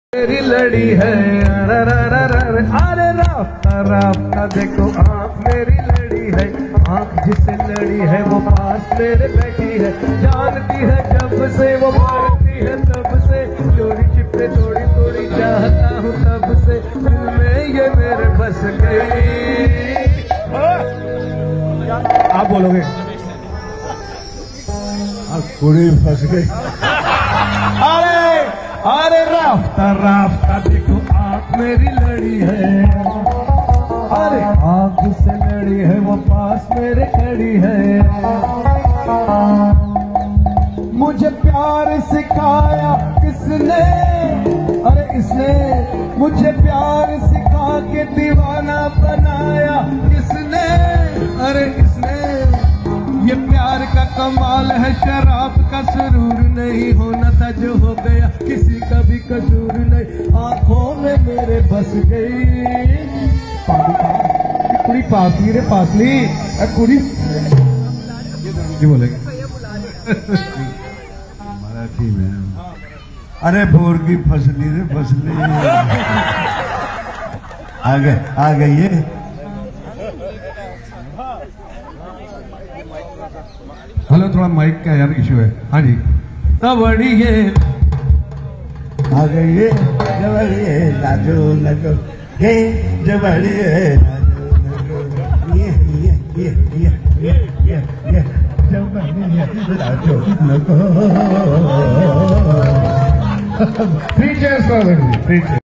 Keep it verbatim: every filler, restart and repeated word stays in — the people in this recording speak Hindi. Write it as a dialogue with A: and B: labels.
A: मेरी लड़ी है अरे राफ्ता राफ्ता देखो आँख मेरी लड़ी है। आँख जिससे लड़ी है वो पास मेरे बैठी है। जानती है जब से वो मारती है तब से। चोरी छिपे थोड़ी थोड़ी चाहता हूँ तब से। दिल में ये मेरे बस गई। आप बोलोगे
B: कुड़ी फंस गई।
A: अरे अरे राफ्ता राफ्ता देखो आँख मेरी लड़ी है। अरे आँख से लड़ी है वो पास मेरे खड़ी है। मुझे प्यार सिखाया किसने? अरे इसने मुझे प्यार सिखा के दीवाना बनाया किसने? अरे इसने। ये प्यार का कमाल है शराब का सुरूर नहीं होना था जो हो गया किसी का भी कसूर नहीं। आंखों में मेरे बस गई। कुड़ी पासली रे पासली कुड़ी जी बोलेंगे
B: मराठी में। अरे भोर की फसली रे फसली आ गए आ गई ये।
A: हेलो थोड़ा माइक का यार इशू है। हाँ जी तबड़ी ये
B: आ गई ये जबड़िए लाजो लगो हे जबड़िए लाजो लगो ये ये ये ये ये ये ये जबड़िए लाजो लगो।
A: Three cheers for three chairs.